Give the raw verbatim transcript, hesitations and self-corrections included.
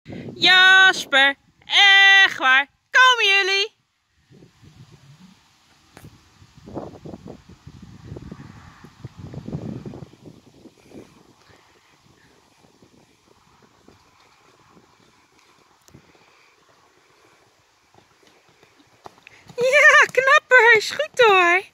Jasper, echt waar, komen jullie? Ja, knapper, is goed hoor.